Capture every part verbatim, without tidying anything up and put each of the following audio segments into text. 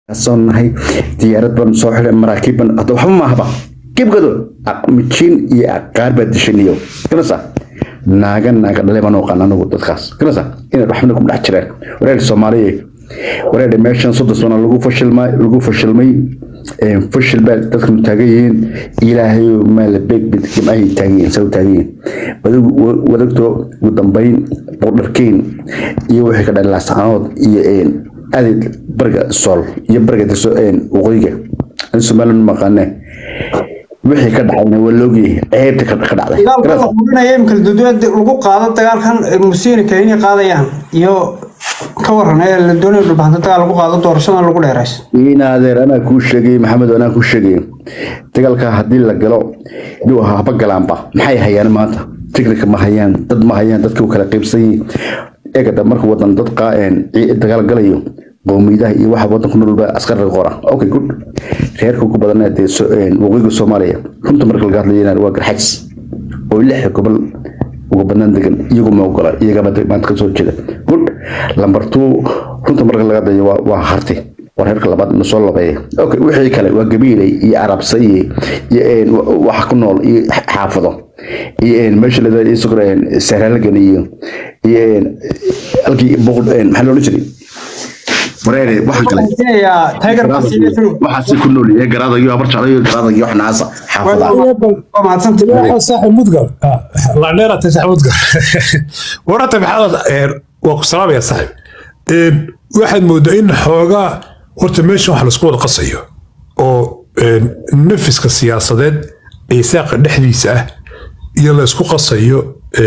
صنعي ديارات بن صاحل مراكب بن أتوهم ما هبا كيف قدر متشين يقارب الدشنيو كنسا ناقن ناقن اللي ما نوقعنا نقول تخاص كنسا إن رحمناكم لحشرين وريد الصومالية وريد ماشين صدق صنع لقوا فشل ما لقوا فشل مي فشل بال تدخل تاجين إلهي ما لبيك بتكلم أي تاجين سو تاجين بدو ودكتور ودنبين بقدركين يوحي كذا الأسعار يين هذه برجع الصول يبرجع السؤال وغيجة السؤال المقنع وحي كذا عنا واللوجي عيب كذا كذا عليه. لا لا قلنا يمكن الدنيا الوقوع قاعدة تقال كان المسير كأني قاعدة يعني يو كورنا الدنيا اللي بعد تقال الوقوع قاعدة تورشنا الوقوع ليرس. هنا هذا أنا كوشجي محمد وأنا كوشجي تقال كهدي لك قالوا دوها بقى لامبا محي هيان ماتا تقولك ما هيان ضد ما هيان ضد كوكلا قيبسي إيه كده مركب وطن ضد قائن تقال قليو قوميده iyo waxa wadanku nololba askar qora okay good reerku ku badan ee waqooyiga Soomaaliya runta marka laga hadlayna waa garxays oo lix gobol ugu badan degan iyagu ma ogola iyaga maanta ka soo jeeda good lambar two runta marka laga hadlayo waa harti war reerka labaad ma soo labeeyay okay wixii kale waa gabiilay iyo arabsay iyo wax ku nool iyo xaafado iyo meesha la leeyahay sugreen sahalgan iyo iyo alki boqol maxaa loo jiray مريري واحد كله. يا تاجر بسيط. واحد سيكون لي يا جراد يو أبرش عليه جراد يو إحنا عصا حافظ. ما تصمت. واحد صاحب مدقر. الله نيرة تسع مدقر. ورتب حاضر وقصراب يا صاحب. واحد مدين حوجا ورتمشي واحد سكول قصية. أو نفس كسياسة ده يساق الحديثة يلا سكول قصية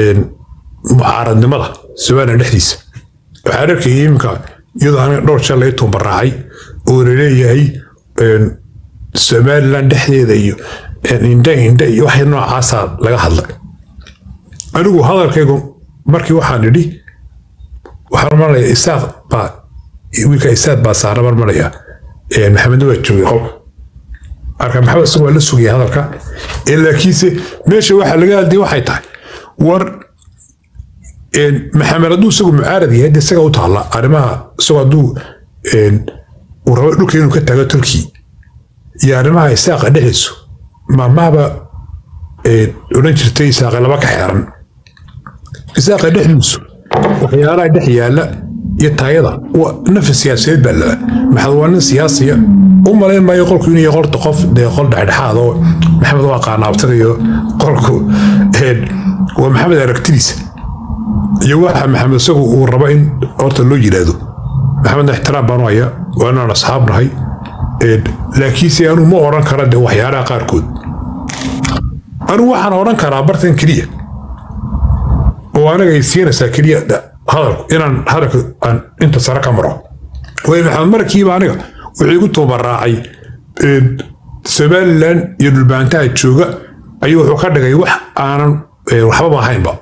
معارض نمرة سواء الحديث. عارف يمكن iyadoo aan dhowr jeer la itoon baraacay oo leeyahay een Soomaaliland dhexdeeda iyo indha indha iyo wax noocaas ah laga hadlay anigu hadalkaygu markii waxaan yiri waxaan marlay isaaq ba wiilka isaaq ba saara marmalaya ee maxamed waa joogay arka maxamed soo la sugay hadalka ilaa kiise meesha waxa laga hadlay waxay tahay war محمد ردو سوق معارضي هدي سوق وطلع أرمها سوق دو ورا دو كينو كتاجة تركي يا أرمها يساق نحسه ما ما با ونجر تي ساق لباك حيران يساق نحسه وحيارا نحيا لا يتعيضا ونفس سياسي بلا محضوان سياسية ومالين ما يقول كوني يقول تقف ده يقول ده هذا محمد واقع نابتغيو قولكو ومحمد أركتريس يوحى محمد سوق والربع إن أرت اللي يجلده محمد احترام بنويا وأنا أصحاب رهي لكن سيانو ما أوران كرد وحيارا قاركود أنا واحد أوران كرا برتين كلية وأنا جاي سينا ساكلية ده هذا إن هذا أن أنت سرق مرة وين محمد مركي بعناه ويقول تو براعي سبال لن يدل بانتاج شوجا أيوه وكذا جاي وح أنا وحبا هاين بقى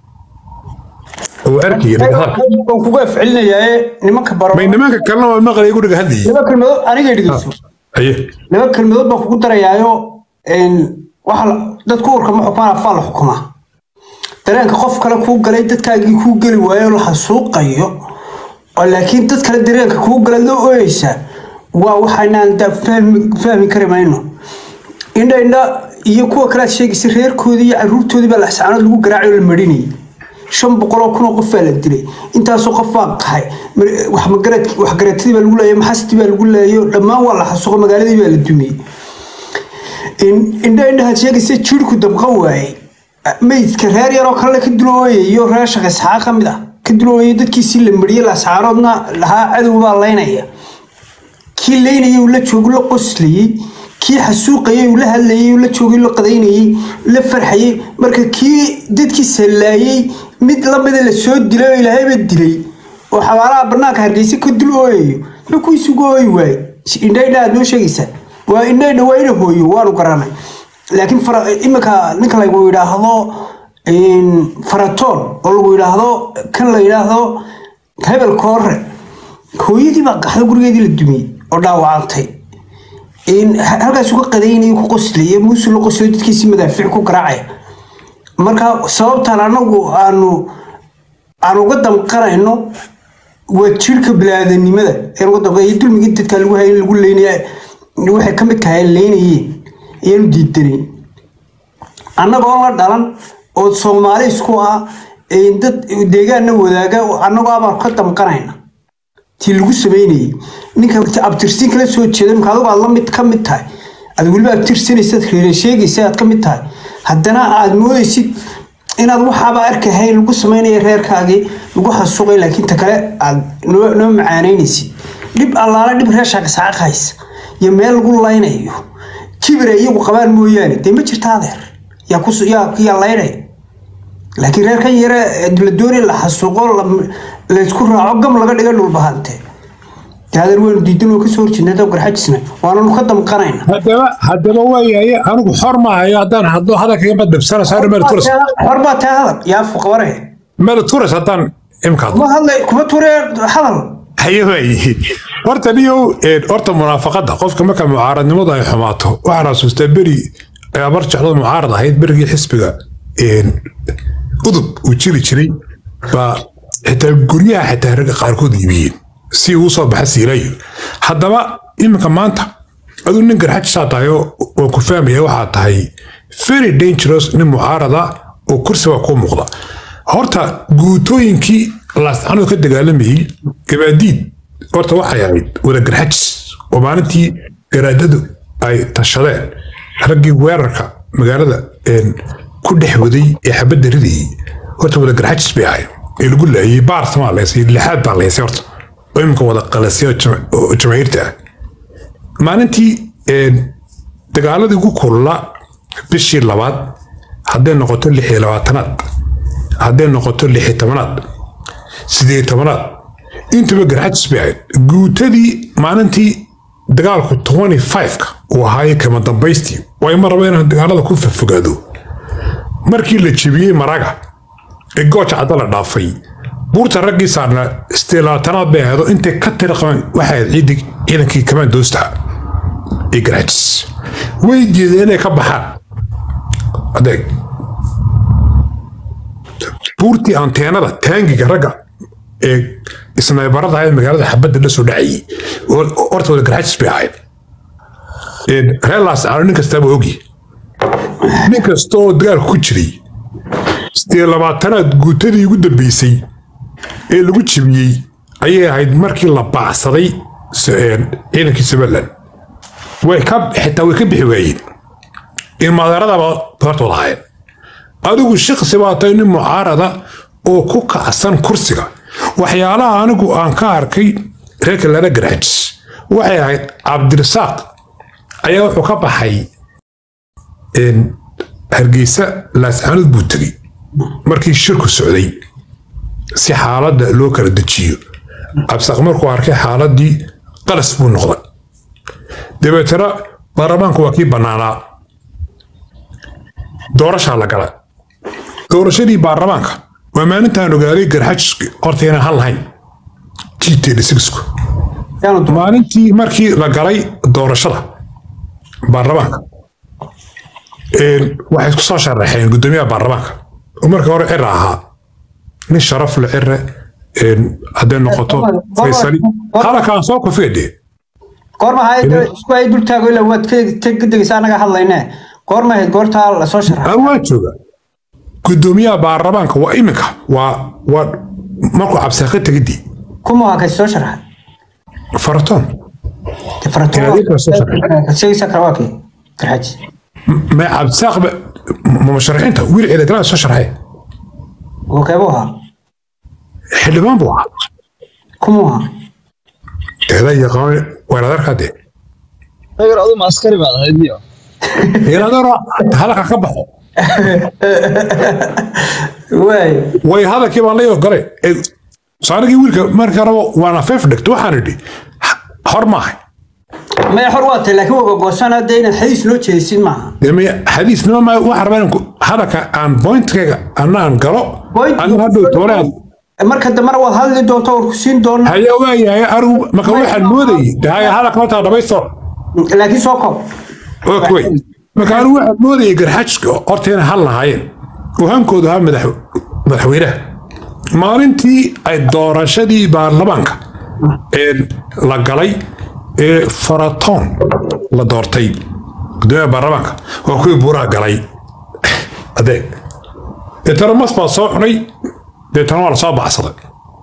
وأركي هذا كوكو فعلنا يا نما كبر ما إنما كلام ما غير يقول هذه نما كلمة أنا قاعد أقول أيه نما كلمة بفكر ترى يايو إن واحد تذكر كم حكمنا فعل حكمة ترى إنك خوف كلا كوك قليل تتكاجي كوك قليل وياو الحسوق أيو ولكن تذكر دري إنك كوك قليل لو إيشا ووحنا أنت فاهم فاهم كريمينه إنه إنه يكون كلا شيء سرير كودي عروت كودي بالأحسان لو قراعي المديني شن بقولوا كنا قفل الدري أنت سوق فاق هاي وحمقرت وحقرت تبى الأولى يوم حست تبى الأولى يوم لما والله حسوق مقالة تبى الدمي إن إن إن هالشيء يصير شو كده بقوي ما يذكرها يا راك لك الدلوي يو راش غسحة خمدة كدلوي ده كيسيل المريء الأسعارنا لها عدو باللينية كي لينية ولا تقول له قصلي كي حسوقي ولا هاللي ولا تقول له قديني ولا فرحي مركز كي دت كي سلاي mid la mid la soo dilay ilaahay bad dilay oo xawaaraha barnaamijka hargeysa ku dilooyo wuxuu isugu way indhayda aad noo sheegaysa waa indhayda waa inuu hooyo waanu garanay laakiin imika ninka la yiraahdo in faratoon oo lagu yiraahdo kan la yiraahdo hebel koore hooyadii baa qaxda gurigeedii la dumiyay oo dhaawacantay in halkaas uga qadaynay ku qosliyay muusul qosliyay dadkiisa madaafiic ku garaacay marka sababta anagu aanu aanu uga damqarayno وتشيرك بلاد النمذا الوضع يدل من جد كلو هاي يقول لي واحد كم كهاي ليني يلدي الدري أنا بقول دارن أو سومالي سكوا إن دت ديجان وذاك أنا بقى بقدم قرينا تلقوا سبيني نك أبترسين كلا سوى كذا مخالو الله متكمل تاي أقول بقى أبترسين يصير خير شيء يصير كمل تاي هدنا عدمو يصير إن أروح حبا أركه هاي لقوا سميني غير كاجي لقوا حسوقي لكن تكلا نوع نوع معانين يصير لب الله لب رشاق ساق خايس يميل لقوا الله ينيو كبر يجوا قبل موياني تيم تشتاذر يا كوس يا يا الله يني لكن غير كان يرى الدوري اللي حسوقه اللي تكون عقم لقى اللي قالوا البهانته هذا الوين ديدنو كسور جنة وقر حجسنا وأنا مقدم قرينا هذا هذا هو يا أنا حرمة يا دان هذا هذا كي بدأ بسنة صار مال تورس حرمة هذا يا فوق وراه مال تورس هذا إمكان ما هذا كم توري حضر أيوه أيه ورتنيو ورت منافقة قف كم كان معارض نمضي حماته وعرس مستبري برجع على المعارضة هيد برجع حسبها إن قضب وتشري تشري فحتى الجريا حتى هرجع قاركود يبين si uu soo baxay ilayo hadaba imika maanta adu nin garxaj saatayo oo ku fahmaya waxa tahay very dangerous nin mucaarada oo kursiga ku muuqda horta guutooyinkii laasano ka dagaalamay gabaadiid horta waxa yahay wada garxaj oo maalintii garaadadu ay tashadeen raggii weerarka magaalada een ku dhaxwaday ee xabad ridii horta wada garxaj bay ee lagu leeyay baar Soomaaliyeed lixaad baa leeyay horta ويمكن وضع قلسية جماهيرته ما ننتي تقال هذا يقول كله بشي اللوات هذين نقطة اللي هي لواتنات هذين نقطة اللي هي تمنات سيدي تمنات انت بقرحت سبيعين قلت لي ما ننتي تقال خمسة وعشرين وهاي كما دبيستي وأي مرة بينا تقال هذا كل في فقادو مركي اللي تشبيه مراجع الجوش عدل الضافي buurta ragii saarna istilaatana beehdo inta ka tirqan waxay ciidig ciidankii kama doosta igrats way jeedeen ka baxaan adeeg buurti anteenada taangiga raga ee isnaybarada ay magaalada xabad la soo dhacay orto wada grats beehay ee relaas aan kasta boogi nin kasto dagaal ku jiray istilaatana guutadii ugu dambeysay ee lagu jibiyay ayay ahayd markii la baacsaday ciidankii Somaliland way ka xitaa way ka bixi waayeen in madaradaba horta lahayn adigu shakhsi baatay nin mucaarada oo ku kacsan kursiga waxyaalaha anigu aan ka arkay reerka lana garaj waxay ahayd Cabdirasaaq ayaa wuxuu ka baxay in Hargeysa laascanood buu tagay markii shirku socday si xaaladda loo kala dejiyo absaq markuu arkay xaaladii qalas buu noqday dabeetana baarlamaanku waa kii banaanaa doorasha la galay doorashadii baarlamaanka waa maalintaan ogaaday garxaj horteena hal lahayn jiiteedisku maalintii markii la galay doorashada baarlamaanka waxay ku soo sharaxeen gudoomiyaha baarlamaanka marka hore cir ahaa من شرف العرة هذا النقطة فيصلي هذا كان سوق في يدي قرما هاي سكوي دول تقول له وات تقدر يسألنا حلينا قرما هاي قرتها السوشيال أول شيء قدومية بعربانك وإيمك و و ماكو عبساقة تجدي كم هاك السوشيال فرطان فرطان شيء سكرواكي كرهج ما عبساق مشرحين تقول إذا كان السوشيال هاي وكيفوها حلمان بوها كموها هذا يقال ولا ذاك هذا غير أظن معسكري بعد هاي اليوم هنا درا هذا كبح واي واي هذا كيف الله يقرأ صار يقول مركب وانا فيفدك تو حردي حرمه ما يحروات لكن هو قوسنا دين الحديث لو تشيسين معها لما حديث ما واحد بينكم هذا كان بوينت كذا أنا أنقرأ أنا هذا توري marka damar wad hadli doonto oo ku siin doona haya waayay aru ma ka waxaan mooday haya hala kama taa dhabaysto laakiin soo kob okay ma ka aru waxaan mooday garxajka horteena hal lahaayeen oo hankoodu ha madax madaxweynaha maalintii ay doorashadii baarlamaanka ee la galay ee faratoon la doortay gudoomiyaha baarlamaanka waa kuwii buuraha galay adeeg deetana mas baa soo cunay deetana waa la soo baxsaday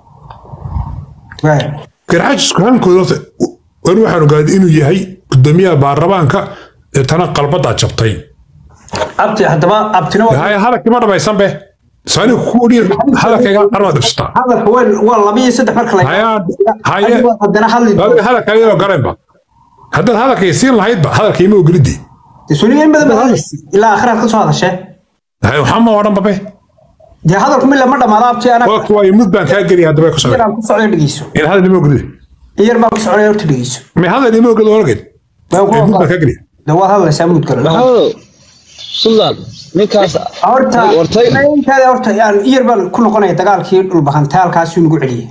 garxaajisku hankooda wani waxaan ogaaday inuu yahay gudoomiyaha baarlamaanka deetana qalbadaa jabtay abti haddaba abtina haya hadalkii ma dhamaysan be سألك كوري هذا كي أربعة دفشتا هذا كوين والله بيه سدح مرك لا هيا هيا هذا حل هذا كي قريبا هذا هذا كي يصير لهيد هذا كي مو جدي تسولين بدل بدل إلى آخر خلص هذا الشيء هاي محمد ورم بابي يا هذا كم إلا مرة ما ضابطي أنا وقت يمد بان كاجري هذا بيكو سوي أنا كنت عليه بجيسو يعني هذا اللي مو جدي يربع كنت عليه تجيسو ما هذا اللي مو جدي ورقد يمد بان كاجري لو هذا سامود كله سلطان ninkaas horta ninkaada horta yaan iyarbal ku noqonay dagaalkii dhul bahantaalkaas uu nagu celiyay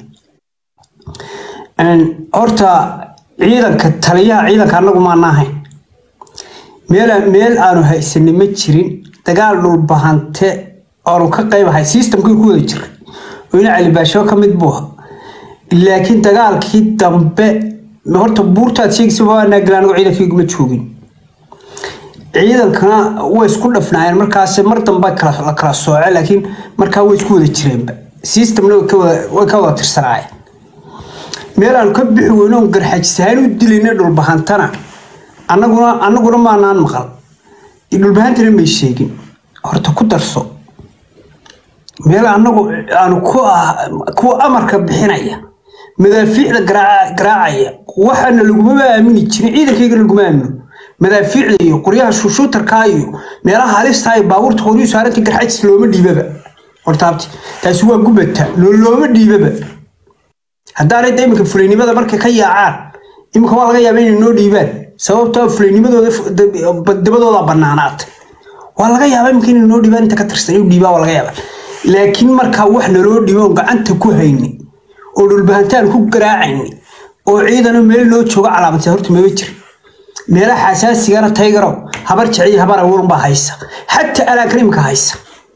een horta ciidanka taliyaha ciidanka anagu ma naahay meel meel aanu haysan ma jirin dagaal dhul bahante oo ka qaybahay systemkii ku wada jiray oo ina cali baasho kamid buu laakiin dagaalkii dambe horta buurtaad sheegayso waa naaglaan oo ciidankii ma joogin ciidankana way isku dhafnaayeen markaas mar dambe kala kala soocay laakiin markaa way isku wada jireen systemna way ka wada tirsanaayeen meel aan ka bixi weyno garxajisahan u dilayna dhul bahantana annaguna annaguna ma naan maqal dhul bahantana ma sheegin horta ku darso meel annagu aan ku ku amarka bixinaya madaafiicda garaacaya waxana lagu aamini jiray ciidankayga lagu aamino madaafiicda iyo qoryaha shushuutarka iyo meelaha halista ay baabuurta horiyo saaranta garxajis looma dhiibaba hortaabti taasi waa gubata looma dhiibaba haddaanay imika fuleynimada markay ka yaacaan imika waa laga yaabaa inay noo dhiibaan sababtoo fuleynimadooda dabadooda banaanaatay waa laga yaabaa imika inay noo dhiibaan inta ka tirsan inuu dhiibaa waa laga yaabaa laakiin markaa wax naloo dhiibo gacanta ku hayni oo dhulbahantaan ku garaacayni oo ciidano meel loo joogo calaamadsan horta maba jira meelaha xasaasiga taygaro habar jiciy habar awuun baa haysa hatta ala karimka haysa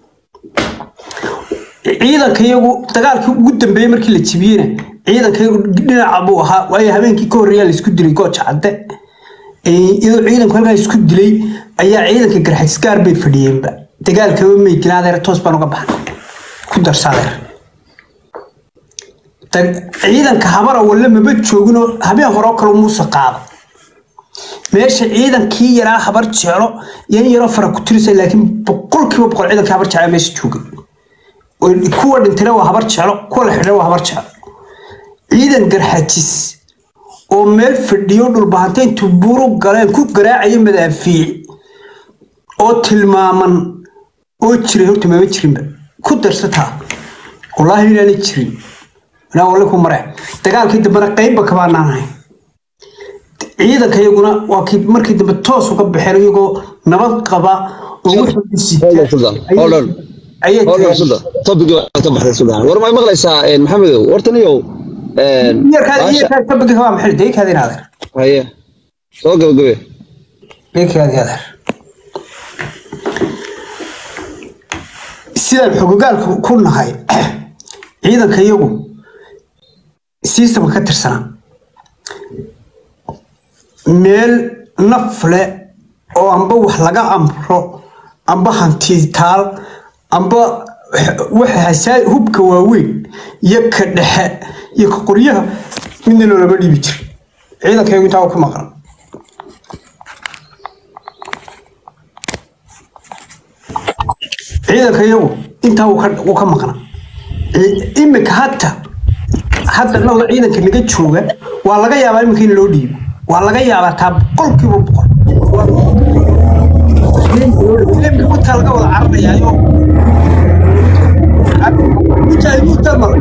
ciidanka iyagu dagaalkii ugu dambeeyay markii la jibiyeen ciidanka iyagu dhinaca buu ahaa way habeenkii ka horeeyay la isku dilay gooja cadde ee iyadoo ciidanku halka isku dilay ayaa ciidanka garxis gaar bay fadhiyeenba dagaalka ma meeynaadeer toos baan uga baxay ku darsadeer ciidanka habar awal ma joogino habeen hore kale muusa qaado meesha ciidankii yaraa habar jeclo yan yaro fara ku tirisay laakiin boqolkiiba boqol ciidanka habar jeclo meesha joogay oo kuwa dhintay waa habar jeclo kuwa la xidhay waa habar jeclo ciidan garxajis oo meel fadhiyo dhul bahantay intuu buuru galeen ku garaacay madaafiic oo tilmaaman oo jiray horta ma jirinba ku darsataa wallahi inaanay jirin ana wala ku maray dagaalkii dambana qayb ka baanaanahay ciidanka iyaguna waa kii markii dambe toos uga baxeen iyagoo nabad qaba oo wuxuu siiyay hoolan ayay topic ka baxday suudaan war ma maqlaysaa maxamed wartaniyo een yarka yarka topic waa maxay deekada inaadeer haye soo gabagabe deekada inaadeer sida xogogaalku ku nahay ciidanka iyagu system ka tirsana meel nafle oo amba wax laga amro amba hanti taal amba waxa hasaay hubka waaweyn iyo ka dhexe iyo qoryaha midna looga dhibi jiray ciidanka iyagu intaa ku maqan ciidanka iyagu intaa uu ka maqan imika hatta hadda nabada ciidanka naga jooga waa laga yaabaa imika in loo dhiibo waa laga yaabaa taa boqolkiiba boqol imika wataa laga wada cararayaayo mujaahidiinta mar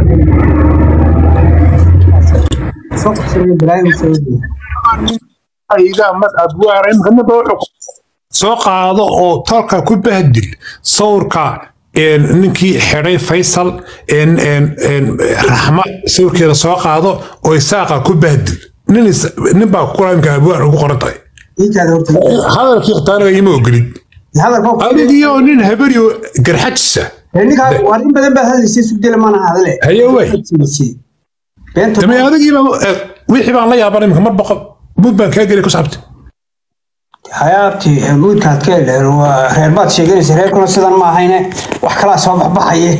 soo qaado oo talka ku bahdil sawirka ninkii xidhay faysal raxma sawirkeeda soo qaado oo isaaqa ku bahdil nin baa kulaamka abwaan ugu qoran tahay hadalkii xitaa anaga ima ogolid adigiyo nin habariyo garxajisa هنيك وارين بدن بهذا السيس بدل ما أنا هذا له هي وين تمام هذا جيبه ويحب الله يا بريم مر بقى بود بان كاجري كسبت حياتي بود كانت كده هو هربات شيء سهل كنا سيدنا ما هينا وحكلا صباح بحي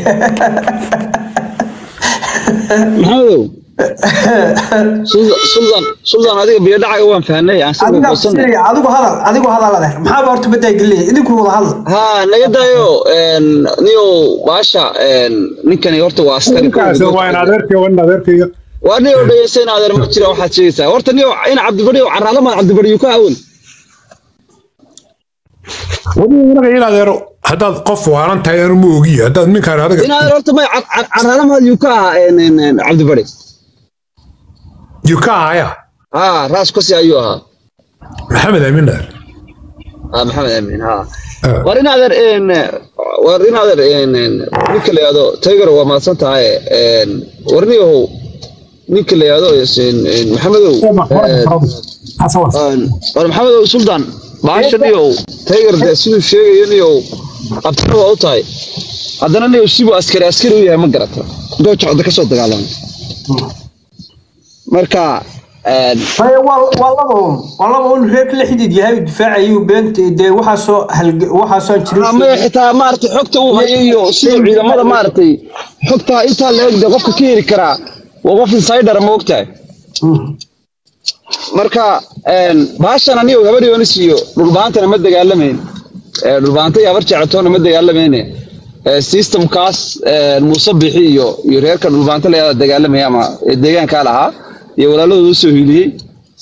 محمد سلطان سلطان هذه بيدعي وين فهني عن سبب القصة هذا هذا هذا هذا هذا ما حابب أرتب بدي أقول لي إذا كل هذا ها نجدايو نيو باشا نكني يورت واسكري وين هذاك وين هذاك وأنا يودي سنة هذا المشكلة واحد شيء سا ورت نيو أنا عبد البري وعرّا ما عبد البري يكون ودي أنا إلى ذرو هذا قف وأنا تيار موجي هذا من كان هذا أنا هذا ورت ما عرّا ما يكون عبد البري يكا يا ها راس كوسي أيوها محمد أمين ها محمد أمين ها ورينا هذا إن ورينا هذا إن نيكل هذا تيجر وما صنته إن ورنيه هو نيكل هذا يسين محمد حسن محمد سلطان باش نيو تيجر ده سيد شيء ينيو أبتدوا أوتاي هذا نيو سيبو أسكري أسكري وياه ما قرأته ده شو ده كسر دجالان مركا هاي والله والله بقول هيك اللي حديد يهاي دفاعي وبنت ده وحاسو هل وحاسو تشريش ما حتى مارتي حكته وهيو سيد إذا ما مارتي حكتها أنت اللي يقدر قف كثير كرا وقف السايدر موقته مركا باش أنا نيو قبل يونسيو ربانتنا مدة قال لمين ربانتي أبرج عطونا مدة قال لمين سيستم كاس المصبحيو يريك ربانتنا اللي قال لمين ما الدجان كلها يولالو سهيلي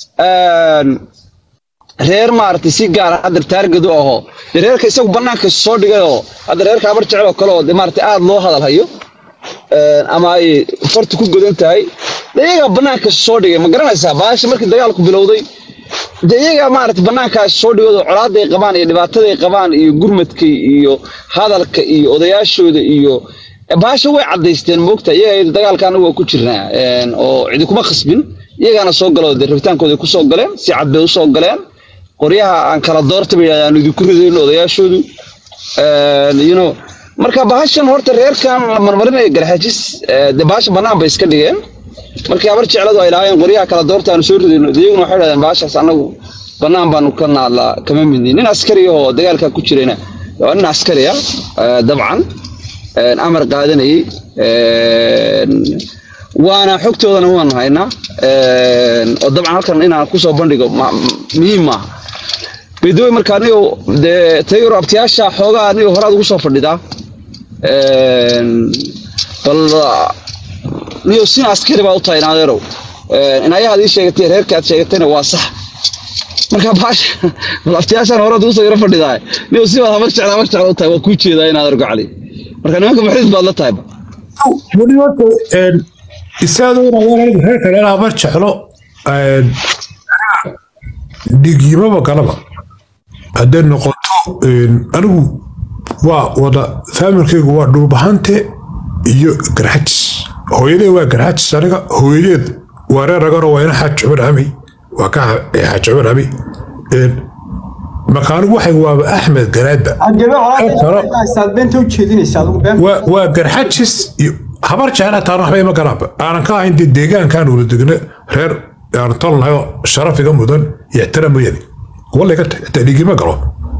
reer maartay si gaar ah hadda target u aho reerka isagu banaanka soo dhigayo hadda reerka abar jecel oo kale oo maartay aad loo hadal hayo ee ama ay farta ku godan tahay iyaga banaanka soo dhigay ma garanaysaa baash markii dagaalku bilowday iyaga maartay banaanka soo dhigado colaaday qabaan iyo dhibaataday qabaan iyo gurmadkii iyo hadalka iyo odayaashooda iyo baash way cadeysteen moogta iyaga dagaalkan uu ku jirnaa oo cid kuma khasbin iyagana soo galo rabitaankooda ku soo galeen si cad bay u soo galeen qoryaha aan kala doortay ayaan idinku ridayn odayaashoodu ee you know marka bahashan horta reerkan marmarinay garxajis de baash banaan bay iska dhigeen markii abar jecladu ay laayeen qoryaha kala doortaan soo rideen iyaguna waxay dhahdeen baashaas anagu banaan baan ka naala kama midin nin askari oo dagaalka ku jirayna waa nin askari ah dabcan amar qaadanay ee وانا حكتودana waan haynaa ee oo dabcan halkan inaan ku soo bandhigo muhiim ah bidooy markaan iyo de tayro abtiyaasha xoogaa aniga horaad ugu soo fadhidaa ee bal niyo si askari baa u tahay naadeero ee inay hadii sheegatay reerkaad sheegatayna waa sax marka baash bal abtiyaasha horaad ugu soo yara fadhidaa niyo si wada mar jeclaa mar jeclaa u tahay waa ku jeedaa inaad argo cali marka nimanka maxay baad la tahay wadiyada ee isaadoo raadinaya heerka la abar jeclo ee digimaba galaba hadda noqoto anigu waa wada familkaygu waa dhulbahante iyo garxajis hooyaday waa garxajis aniga hooyadeed waa reer ragaro waa ina xaj cumar hami waa ka xaj cumar hami makaanigu waxay waaba axmed garaadba waa garxajis habar jecla taan waxba ima garaab aanan ka ahayn deegaankan uu degna reer aan tolnayo sharafiga mudan iyo ixtiraamayadi walla ka tadhigima galo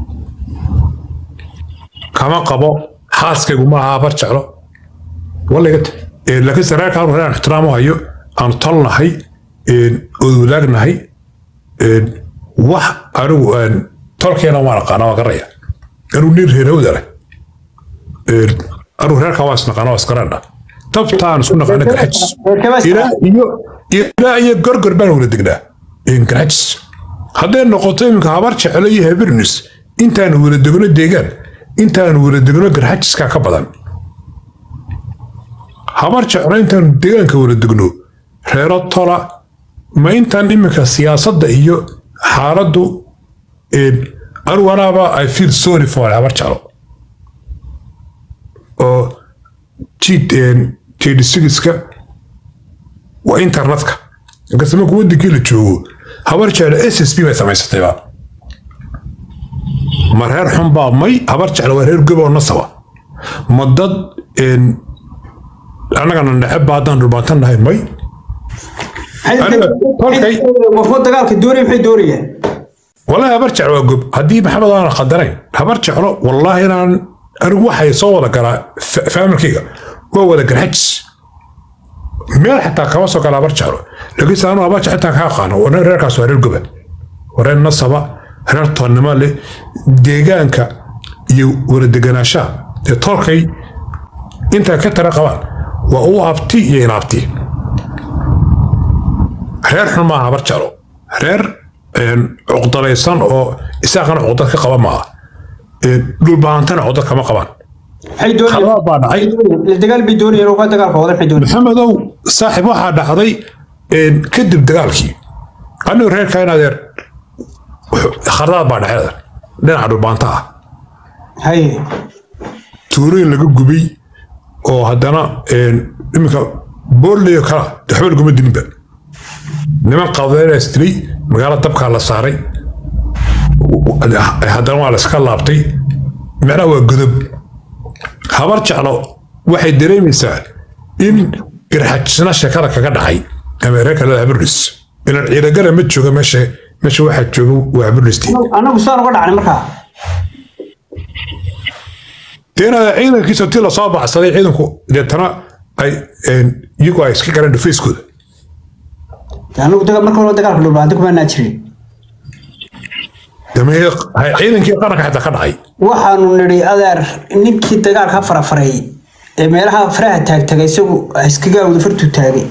kama qabo xaaskaygu ma aha habar jeclo walla ka ee laakiin saraakaan reer ixtiraamo hayo aan tolnahay ee oo wadaagnahay ee wax anigu aan tolkeena waan aqaana waa garaya inuu nin reerowdare ee anu reerka waa isnaqaana waa isqarana tabtaan isku naqaana garxajis ilaa iyo ilaa iyo gorgor baan wada degnaa in garxajis hadday noqoto iminka habar jeclo iyo habirnis intaan wada degno deegaan intaan wada degno garxajiska ka badan habar jeclo intaan deegaanka wada degno reero tola ma intaan iminka siyaasadda iyo xaaladdu anu anaaba I feel sorry for habar jeclo oo jid tedisigiska waa internetka inkastama kuwa digii la joogo habar jeclo S S B bay samaysatayba ma reer xun baa may habar jeclo waa reer goboo nasaba مدد إن أنا كان نحب بعضنا رباطنا هاي مي المفروض دقالك الدوري محي دوري والله برجع وقب هدي محمد أنا قدرين هبرجع والله أنا أروح يصور لك فاهم كيكا هو ذاك الحجز ميل حتى كواسو كلا برجع لكن أنا برجع حتى كاقانا وانا ريركا سوار القبة ورين نصبا هرتو النمالي ديغانك يو ورد ديغاناشا تركي انت كتر قوان وهو أبتي ينابتي reer xun maaha habar jaro reer cuqdalaysan oo isaaqana cuqdad ka qaba maaha dhulbaantana cuqdad kama qabaan maxamedow saaxib waxaa dhacday kadib dagaalkii anigu reerka in adeer khardaad baa dhexeeda dhinaca dhulbaanta ah tuurooyin laga gubay oo haddana iminka boorleyo kala waxba laguma dilinba niman qadayna istri magaalada dabka la saaray haddana waa la iska laabtay macnaha waa godob habar jeclo waxay dareemaysaa in garxajisna sheekada kaga dhacay ameerika la habris ilan ciidagala ma jooga meesha meesha waxaa jooga waa habristii anagu saan uga dhacnay markaa deena ciidankiisa tii la soo baxsaday ciidanku deetana ay iyagu ay iska galeen dhufayskooda anigu daga marka hore dagaalka dhulbaanta kuma naajirin dameeq hay ciidankii qaranka xataa ka dhacay waxaanu nidhi adeer ninkii dagaalka farafaray ee meelaha faraha taagtagay isagu iskaga wada fartu taagay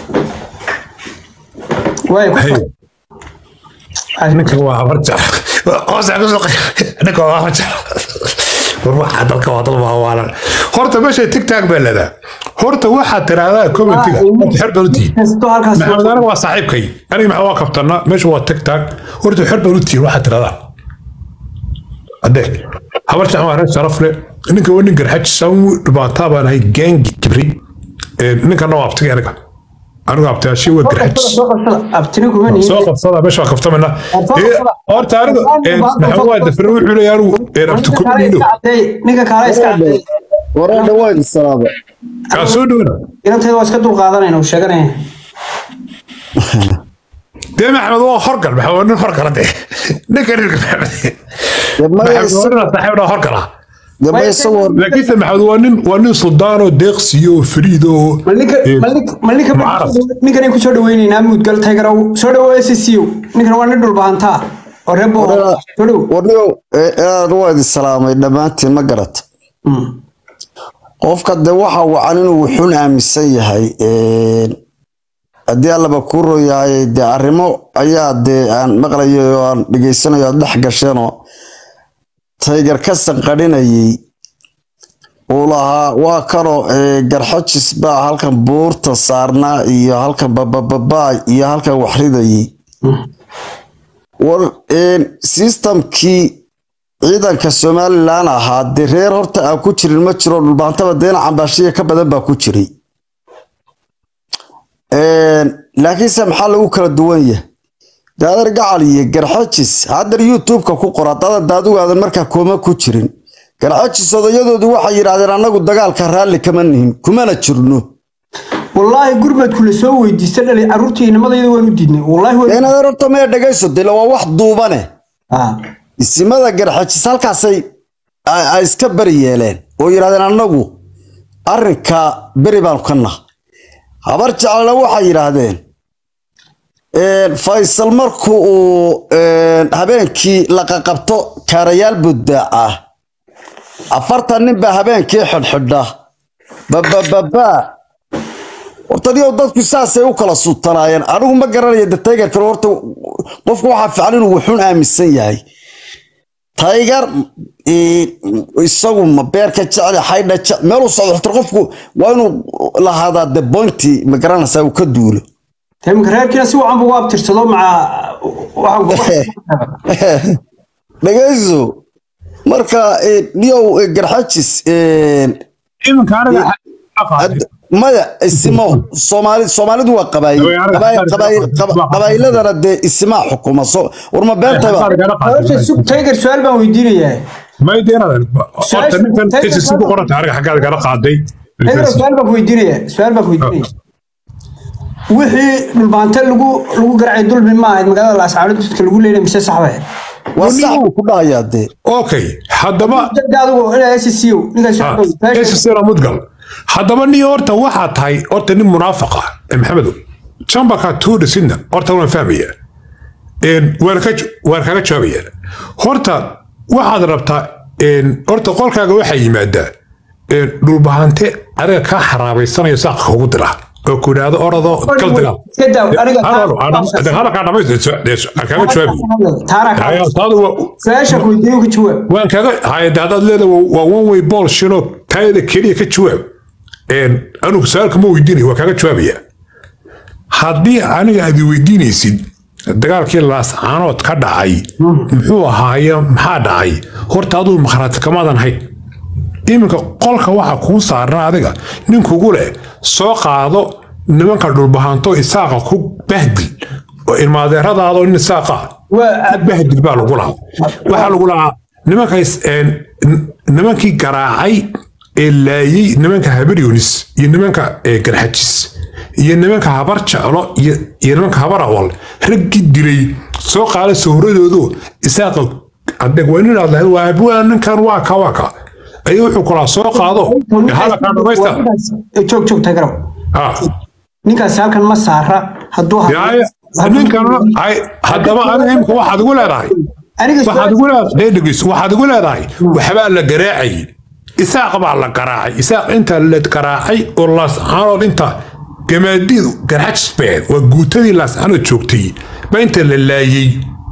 way ku ninka waa habarta oo sax ku ninka waa habarta waxa dalka waa dal waalan horta meesha tiktok baa leedahay horta waxa tiraahdaa commentiga xirbalti maxamed aniga waa saaxiibkay aniga maxaa waa kaftana meesha waa tiktok horta xirbalti waxa tiraahdaa adeeg habarta ama reer sharaf leh ninka waa nin garxaj saw dhibaato baan hay gang kibri ninka noo abtiga aniga aniga abtiga shi waa garxaj abtiga kuma ni soo qabsada meesha kaftamana horta aniga maxaa waa dafro wuxuu leeyahay anigu abti ku nido ninka kale iska caday ورا دوايد الصلابة كاسودونا إذا تهدوا اسكتوا قاضنا وشجرين دائما أحمد هو خرقل بحاول خرقل ده نكرر ما يصير صاحبنا خرقل ما يصور لكن سمح هو نن ونن صدانو ديقسيو فريدو ملك ملك ملك نيكا نيكو سو دويني نامود قال تايغراو سو دو اس سي يو نيكا وان دول بانتا اوريبو سو وريو دوايد السلامة دمانتي ما قرت qofka de waxa wacan inuu xun aaminsan yahay ee hadii alla ba ku royaay de arimo ayaa de aan maqlayo oo aan dhageysanayo dhax gashano Tiger ka sanqadinayay oo laha waa karo garxajis baa halkan buurta saarna iyo halkan bababa iyo halkan waxridayay war een systemkii ciidanka Soomaaliland ahaa direer horta aan ku jirin ma jiro dhulbaantaba deena cambaashiye ka badan baa ku jiray een laakiin maxaa lagu kala duwan yahay daadar gacaliye garxajis hadda YouTube-ka ku qora dad daadugaada marka kooma ku jirin garxajis odayadoodu waxay yiraahdeen anagu dagaalka raali kama nihin kumana jirno wallahi gurbad kula soo weydiistay dhalay carruurtii nimadayda waan u diidnay wallahi waa inaa horta ma dhagayso dilo waa wax duubane ah isimada garxajis halkaasay ay iska bari yeeleen oo yiraahdeen anagu arrinka bari baan kana habar jeclana waxay yiraahdeen een Faysal markuu een habeenkii la qabto kaarayaal buddaa afartan nin baa habeenkii xidhxidha bababa hortadii dadku saasay u kala sutanaayeen anigu ma garanayo Tiger kale horta qofku waxa fiican inuu wuxuun aaminsan yahay Tiger isagu ma beerka jecel xaydha meel u socdo qofku waa inuu la hada the point ma garanaysaa uu ka duulo تم كرهكنا سوى عم بواب ترسلوا مع وعم dhageyso marka niyow garxajis imanka aniga maya isimo Soomaali Soomaalidu waa qabaayil qabaayil qabaayilada de isma xukuma soo warma beertaba hawsha sub tiger su'aal baan weydiinayaa ما يدينا أنت مثلا إيش السوق قرنت عارف حاجة قال قاعدي tiger su'aal baan weydiinayaa su'aal baan weydiinayaa wixii dhulbaanta lagu lagu garacay dulmi ma ahayd magaalada la ascaano dadka lagu leeyahay mise saxbay وصح كلها يا دي اوكي حدما dadku ila S C O ninka shaqo S C O mudgal حدما ني horta waxa tahay horta nin munaafiq ah maxamedo chambaka tuur sinna horta waan fahmaya een warka warka jawaabaya horta waxaad rabtaa een horta qolkaaga waxa yimaada een dhul bahante adiga ka xaraabaysanaya saaq ugu dira oo ku dhaado orado kal dagaal kada aniga aniga hala ka dhamaysto deesh kaga jawaabi taaraka ayo taadu saasha ku diiyo ku jawaab waan kaga hay daadad leedahay waa one way ball shino taayada kaliya ka jawaab een anu saalka ma weydiinay waa kaga jawaabaya haddii aniga aad weydiinaysid dagaalkii laas aanood ka dhacay muxuu ahaaye maxaa dhacay horta aduu makhraad kamadan hay iminka qolka waxa kuu saarnaa adiga ninkugu leh soo qaado nimanka dhulbahanto isaaqa ku bahdil oo ilmaadeeradaado nin isaaqa waa bahdil baa lagu lahaa waxaa lagu lahaa nimanka nimankii garaacay ee laayay nimanka habar yunis iyo nimanka garxajis iyo nimanka habar jeclo iyo nimanka habar awal raggii dilay soo qaada sawradoodu isaaqa adeeg waa nin aad lahayd waa abwaan ninkan waa ka waa ka ayuu wuxuu kula soo qaado hala ka dhamaysta joog joog tagaro ah ninkaas halkan ma saara haduu ninkan ay hadaba aniga imka waxaad ugu leedahay waxaad ugu leedahay dhegis waxaad ugu leedahay waxba la garaacay isaaq baa la garaacay isaaq inta la garaacay oo laas aanood inta gamaadidu garxajsbeed waa guutadii laas aanood joogtay ba inta la laayay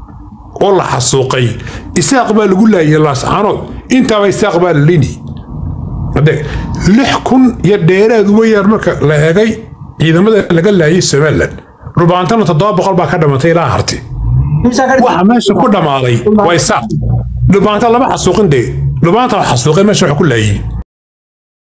oo la xasuuqay isaaq baa lagu laayay laas aanood inta bay isaaq baa la lini adeeg lix kun iyo dheeraad wayar marka la eegay ciidamada laga laayay Somaliland rubaantana toddoba boqol baa ka dhamatay ilaa harti waxa meesha ku dhamaaday way isaaq rubaanta lama xasuuqin de rubaanta xasuuqin meesha wax ku laayay